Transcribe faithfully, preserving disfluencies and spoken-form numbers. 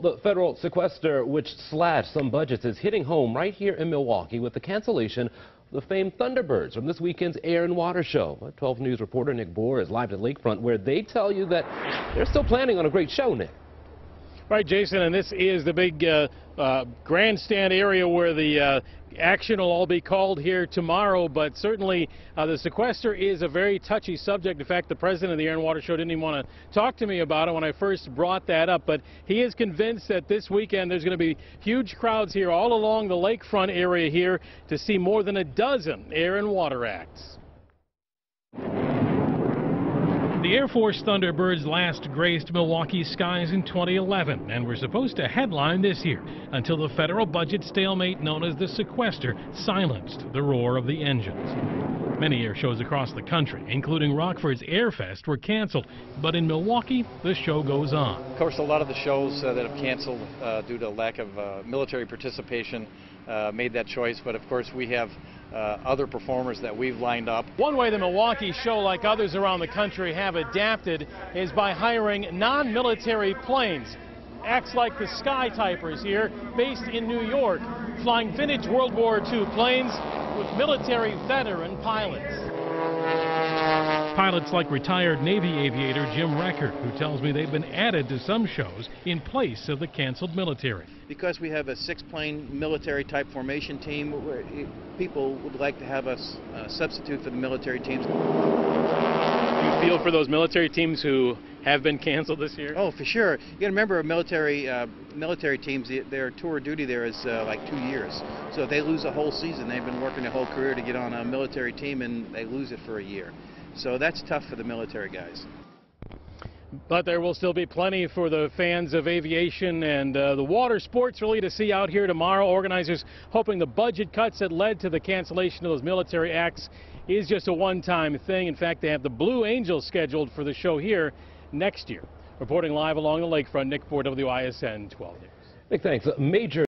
the federal sequester, which slashed some budgets, is hitting home right here in Milwaukee with the cancellation of the famed Thunderbirds from this weekend's Air and Water Show. twelve News reporter Nick Bohr is live at Lakefront, where they tell you that they're still planning on a great show, Nick. Right, Jason, and this is the big uh, uh, grandstand area where the uh, action will all be called here tomorrow, but certainly uh, the sequester is a very touchy subject. In fact, the president of the Air and Water Show didn't even want to talk to me about it when I first brought that up, but he is convinced that this weekend there's going to be huge crowds here all along the lakefront area here to see more than a dozen air and water acts. The Air Force Thunderbirds last graced Milwaukee's skies in twenty eleven and were supposed to headline this year until the federal budget stalemate known as the sequester silenced the roar of the engines. Many air shows across the country, including Rockford's Airfest, were canceled, but in Milwaukee, the show goes on. Of course, a lot of the shows uh, that have canceled uh, due to lack of uh, military participation uh, made that choice, but of course we have Uh, other performers that we've lined up. One way the Milwaukee show, like others around the country, have adapted is by hiring non-military planes. Acts like the Sky Typers here, based in New York, flying vintage World War Two planes with military veteran pilots. Pilots like retired Navy aviator Jim Reckert, who tells me they've been added to some shows in place of the canceled military. Because we have a six-plane military-type formation team, people would like to have us uh, substitute for the military teams. Do you feel for those military teams who have been canceled this year? Oh, for sure. You got to remember, military uh, military teams, their tour of duty there is uh, like two years. So if they lose a whole season, they've been working their whole career to get on a military team, and they lose it for a year. So that's tough for the military guys. But there will still be plenty for the fans of aviation and uh, the water sports really to see out here tomorrow. Organizers hoping the budget cuts that led to the cancellation of those military acts is just a one-time thing. In fact, they have the Blue Angels scheduled for the show here next year. Reporting live along the lakefront, Nick Bohr, W I S N twelve News. Nick, thanks. A major